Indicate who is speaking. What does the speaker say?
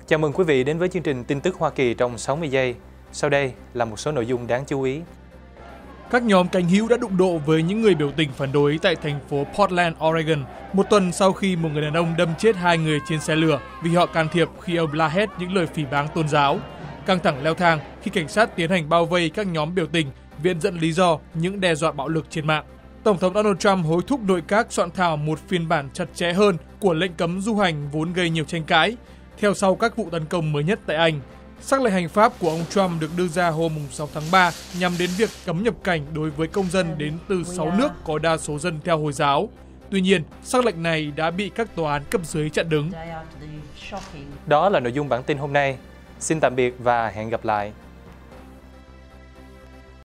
Speaker 1: Chào mừng quý vị đến với chương trình tin tức Hoa Kỳ trong 60 giây. Sau đây là một số nội dung đáng chú ý.
Speaker 2: Các nhóm cánh hữu đã đụng độ với những người biểu tình phản đối tại thành phố Portland, Oregon, một tuần sau khi một người đàn ông đâm chết 2 người trên xe lửa vì họ can thiệp khi ông la hét những lời phỉ báng tôn giáo. Căng thẳng leo thang khi cảnh sát tiến hành bao vây các nhóm biểu tình, viện dẫn lý do những đe dọa bạo lực trên mạng. Tổng thống Donald Trump hối thúc nội các soạn thảo một phiên bản chặt chẽ hơn của lệnh cấm du hành vốn gây nhiều tranh cãi, theo sau các vụ tấn công mới nhất tại Anh. Sắc lệnh hành pháp của ông Trump được đưa ra hôm 6 tháng 3 nhằm đến việc cấm nhập cảnh đối với công dân đến từ 6 nước có đa số dân theo Hồi giáo. Tuy nhiên, sắc lệnh này đã bị các tòa án cấp dưới chặn đứng.
Speaker 1: Đó là nội dung bản tin hôm nay. Xin tạm biệt và hẹn gặp lại.